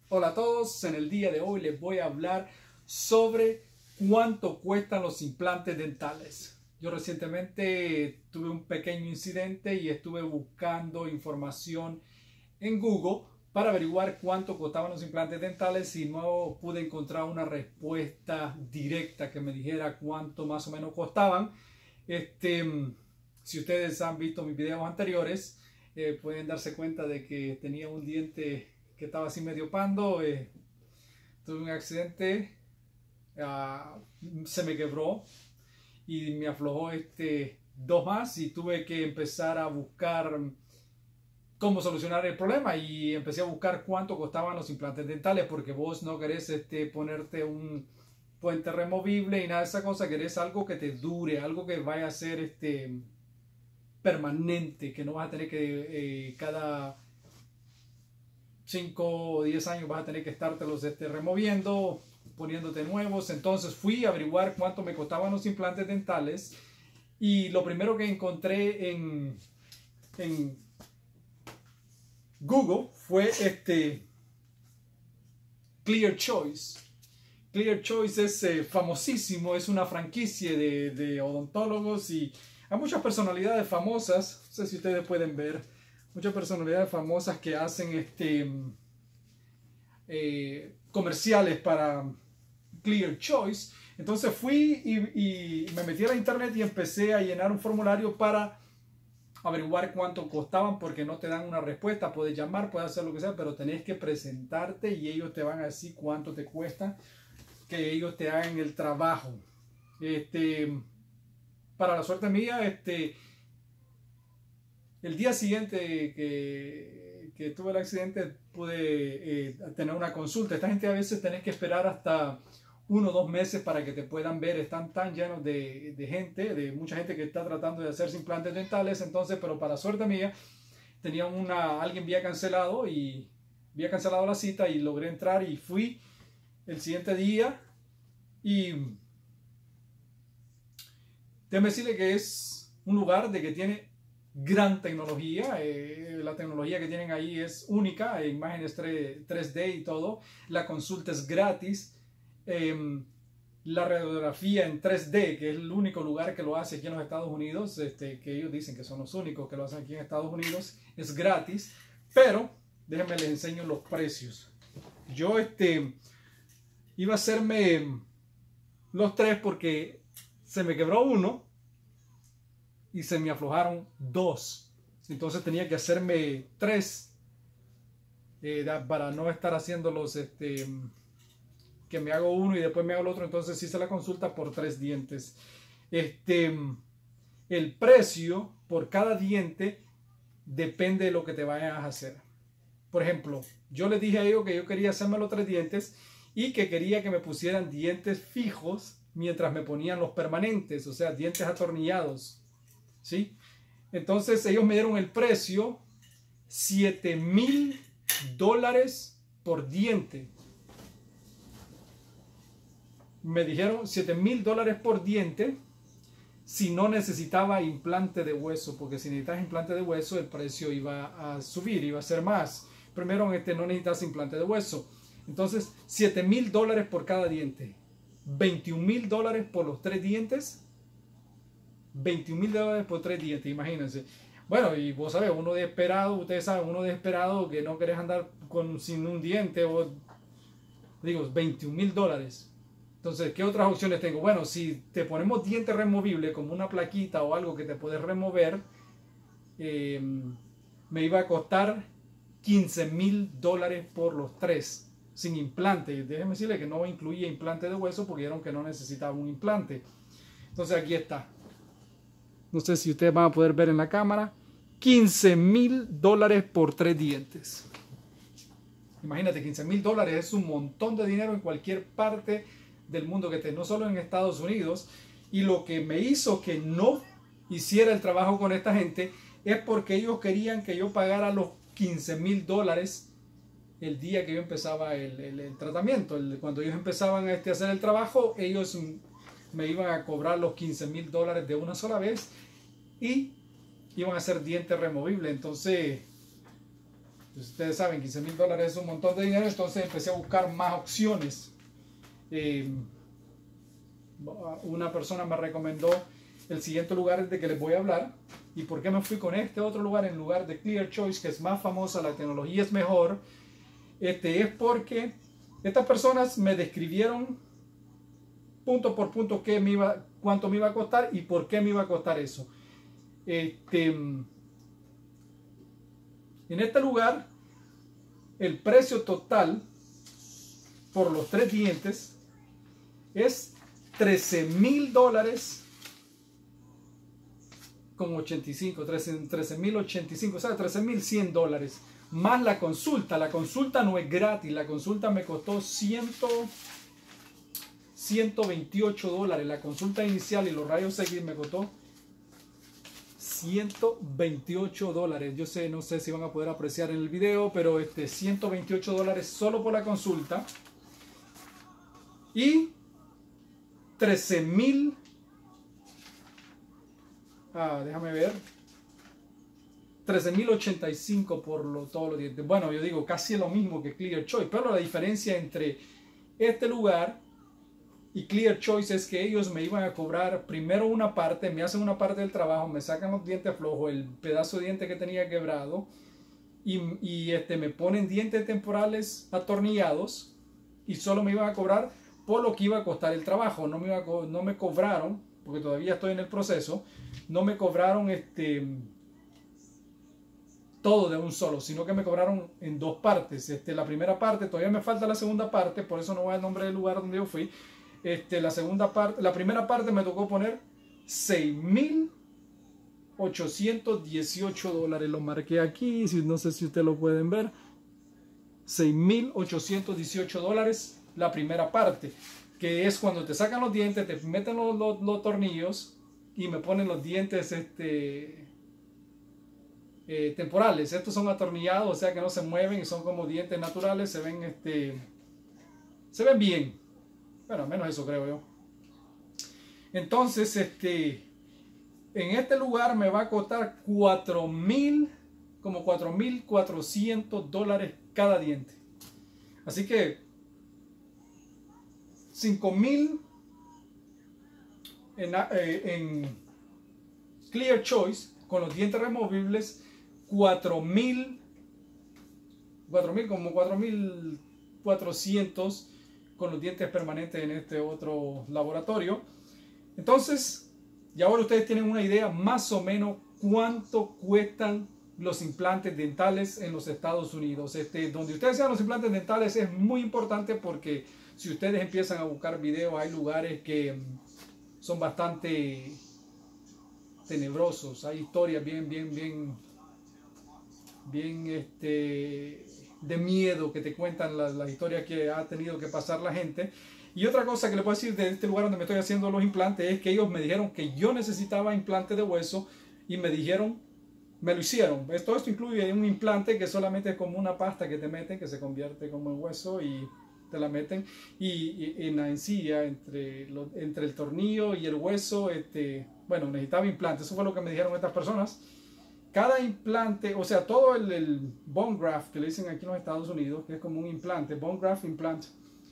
Hola a todos, en el día de hoy les voy a hablar sobre cuánto cuestan los implantes dentales. Yo recientemente tuve un pequeño incidente y estuve buscando información en Google para averiguar cuánto costaban los implantes dentales y no pude encontrar una respuesta directa que me dijera cuánto más o menos costaban. Este, si ustedes han visto mis videos anteriores, pueden darse cuenta de que tenía un diente que estaba así medio pando. Tuve un accidente, se me quebró y me aflojó dos más y tuve que empezar a buscar cómo solucionar el problema y empecé a buscar cuánto costaban los implantes dentales, porque vos no querés ponerte un puente removible y nada de esa cosa, querés algo que te dure, algo que vaya a ser permanente, que no vas a tener que cada 5 o 10 años vas a tener que estártelos removiendo, poniéndote nuevos. Entonces fui a averiguar cuánto me costaban los implantes dentales y lo primero que encontré en Google fue Clear Choice. Clear Choice es famosísimo, es una franquicia de odontólogos y hay muchas personalidades famosas, no sé si ustedes pueden ver, muchas personalidades famosas que hacen comerciales para Clear Choice. Entonces fui y me metí a la internet y empecé a llenar un formulario para averiguar cuánto costaban, porque no te dan una respuesta. Puedes llamar, puedes hacer lo que sea, pero tenés que presentarte y ellos te van a decir cuánto te cuesta que ellos te hagan el trabajo. Para la suerte mía, el día siguiente que tuve el accidente pude tener una consulta. Esta gente a veces tenés que esperar hasta 1 o 2 meses para que te puedan ver. Están tan llenos de gente, de mucha gente que está tratando de hacerse implantes dentales. Entonces, pero para suerte mía, alguien había cancelado la cita y logré entrar y fui el siguiente día. Y déjame decirle que es un lugar de que tiene gran tecnología. La tecnología que tienen ahí es única, imágenes 3D y todo. La consulta es gratis. La radiografía en 3D, que es el único lugar que lo hace aquí en los Estados Unidos, que ellos dicen que son los únicos que lo hacen aquí en Estados Unidos, es gratis. Pero déjenme les enseño los precios. Yo iba a hacerme los 3 porque se me quebró uno y se me aflojaron 2. Entonces tenía que hacerme 3 para no estar haciéndolos que me hago uno y después me hago el otro. Entonces hice la consulta por 3 dientes. El precio por cada diente depende de lo que te vayas a hacer. Por ejemplo, yo les dije a ellos que yo quería hacerme los 3 dientes y que quería que me pusieran dientes fijos mientras me ponían los permanentes, o sea, dientes atornillados, ¿sí? Entonces ellos me dieron el precio, $7,000 por diente. Me dijeron $7,000 por diente si no necesitaba implante de hueso, porque si necesitas implante de hueso el precio iba a subir, iba a ser más. Primero no necesitas implante de hueso. Entonces $7,000 por cada diente, $21,000 por los 3 dientes, $21,000 por 3 dientes, imagínense. Bueno, y vos sabés, uno desesperado, ustedes saben, uno desesperado que no querés andar sin un diente, o digo, $21,000. Entonces, ¿qué otras opciones tengo? Bueno, si te ponemos diente removible como una plaquita o algo que te puedes remover, me iba a costar $15,000 por los 3, sin implante. Déjenme decirle que no incluía implante de hueso porque dijeron que no necesitaba un implante. Entonces aquí está. No sé si ustedes van a poder ver en la cámara. $15,000 por 3 dientes. Imagínate, $15,000 es un montón de dinero en cualquier parte del mundo que esté, no solo en Estados Unidos. Y lo que me hizo que no hiciera el trabajo con esta gente es porque ellos querían que yo pagara los $15,000 el día que yo empezaba el tratamiento. Cuando ellos empezaban a hacer el trabajo, ellos me iban a cobrar los $15,000 de una sola vez y iban a hacer dientes removibles. Entonces Pues ustedes saben, $15,000 es un montón de dinero, entonces empecé a buscar más opciones. Una persona me recomendó el siguiente lugar de que les voy a hablar. ¿Y por qué me fui con este otro lugar en lugar de Clear Choice, que es más famosa, la tecnología es mejor? Es porque estas personas me describieron punto por punto cuánto me iba a costar y por qué me iba a costar eso. En este lugar, el precio total por los 3 dientes es $13,000 con 85, 13,085, o sea, $13,100 más la consulta. La consulta no es gratis, la consulta me costó $128. La consulta inicial y los rayos X me costó $128. Yo no sé si van a poder apreciar en el video, pero $128 solo por la consulta y 13,000. Déjame ver. 13,085 por todos los dientes. Bueno, yo digo casi lo mismo que Clear Choice, pero la diferencia entre este lugar y Clear Choice es que ellos me iban a cobrar primero una parte, me hacen una parte del trabajo, me sacan los dientes flojos, el pedazo de diente que tenía quebrado y me ponen dientes temporales atornillados y solo me iban a cobrar por lo que iba a costar el trabajo. No me cobraron, porque todavía estoy en el proceso, no me cobraron todo de un solo, sino que me cobraron en 2 partes. La primera parte, todavía me falta la segunda parte, por eso no voy al nombre del lugar donde yo fui. La primera parte me tocó poner $6,818. Lo marqué aquí, no sé si ustedes lo pueden ver. $6,818 la primera parte, que es cuando te sacan los dientes, te meten los tornillos y me ponen los dientes temporales. Estos son atornillados, o sea que no se mueven y son como dientes naturales, se ven bien. Bueno, menos eso creo yo. Entonces, en este lugar me va a costar como $4,400 cada diente. Así que $5,000 en Clear Choice con los dientes removibles, $4,000 como $4,400 con los dientes permanentes en este otro laboratorio. Entonces, ya ahora ustedes tienen una idea más o menos cuánto cuestan los implantes dentales en los Estados Unidos. Donde ustedes sean los implantes dentales es muy importante, porque si ustedes empiezan a buscar videos, hay lugares que son bastante tenebrosos, hay historias bien de miedo que te cuentan las historias que ha tenido que pasar la gente. Y otra cosa que les puedo decir de este lugar donde me estoy haciendo los implantes es que ellos me dijeron que yo necesitaba implante de hueso y me lo hicieron. Todo esto incluye un implante que solamente es como una pasta que te meten, que se convierte como en hueso y te la meten, y en la encilla entre el tornillo y el hueso, bueno, necesitaba implante. Eso fue lo que me dijeron estas personas. Cada implante, o sea, todo el bone graft que le dicen aquí en los Estados Unidos, que es como un implante, bone graft implant,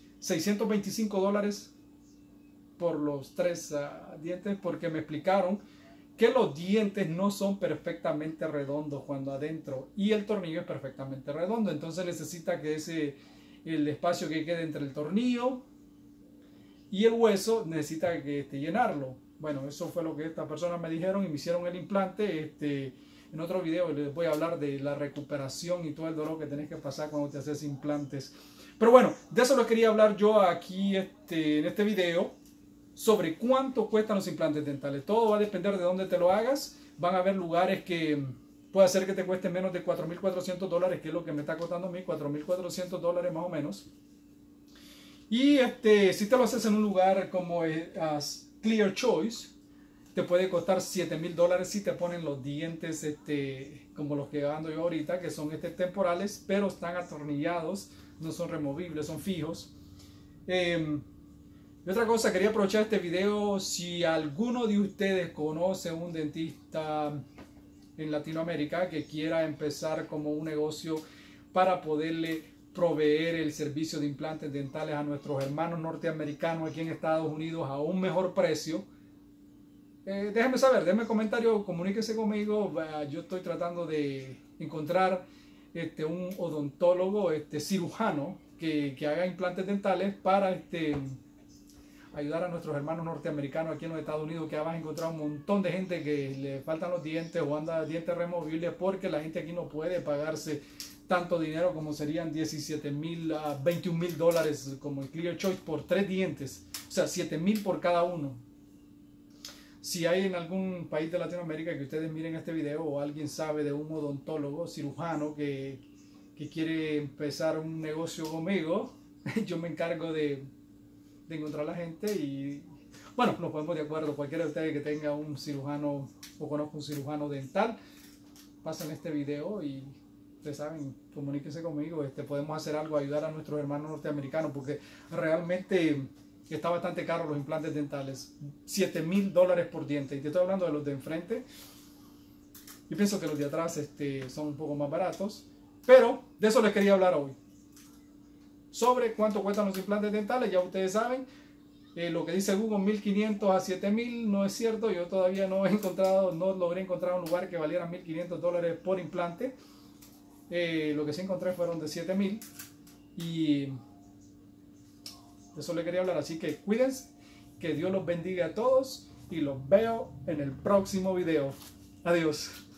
$625 por los 3 dientes, porque me explicaron que los dientes no son perfectamente redondos cuando adentro y el tornillo es perfectamente redondo. Entonces necesita que el espacio que quede entre el tornillo y el hueso necesita que llenarlo. Bueno, eso fue lo que estas personas me dijeron y me hicieron el implante. En otro video les voy a hablar de la recuperación y todo el dolor que tenés que pasar cuando te haces implantes. Pero bueno, de eso lo quería hablar yo aquí en este video, sobre cuánto cuestan los implantes dentales. Todo va a depender de dónde te lo hagas. Van a haber lugares que puede ser que te cueste menos de $4,400, que es lo que me está costando a mí, $4,400 más o menos. Y si te lo haces en un lugar como Clear Choice, te puede costar $7,000 si te ponen los dientes como los que ando yo ahorita, que son temporales, pero están atornillados, no son removibles, son fijos. Y otra cosa, quería aprovechar este video, si alguno de ustedes conoce un dentista en Latinoamérica que quiera empezar como un negocio para poderle proveer el servicio de implantes dentales a nuestros hermanos norteamericanos aquí en Estados Unidos a un mejor precio. Déjenme saber, déjenme comentario, comuníquese conmigo. Yo estoy tratando de encontrar un odontólogo, cirujano que haga implantes dentales para ayudar a nuestros hermanos norteamericanos aquí en los Estados Unidos, que vas a encontrar un montón de gente que le faltan los dientes o anda dientes removibles porque la gente aquí no puede pagarse tanto dinero como serían 17,000 a 21,000 dólares como el Clear Choice por 3 dientes, o sea 7,000 por cada uno. Si hay en algún país de Latinoamérica que ustedes miren este video o alguien sabe de un odontólogo cirujano que quiere empezar un negocio conmigo, yo me encargo de encontrar a la gente y bueno, nos ponemos de acuerdo. Cualquiera de ustedes que tenga un cirujano o conozca un cirujano dental, pasen este video y ustedes saben, comuníquense conmigo. Podemos hacer algo, ayudar a nuestros hermanos norteamericanos, porque realmente está bastante caro los implantes dentales. 7,000 dólares por diente, y te estoy hablando de los de enfrente. Yo pienso que los de atrás son un poco más baratos, pero de eso les quería hablar hoy. Sobre cuánto cuestan los implantes dentales, ya ustedes saben. Lo que dice Google, 1,500 a 7,000, no es cierto. Yo todavía no logré encontrar un lugar que valiera 1,500 dólares por implante. Lo que sí encontré fueron de 7,000, y de eso le quería hablar. Así que cuídense, que Dios los bendiga a todos y los veo en el próximo video. Adiós.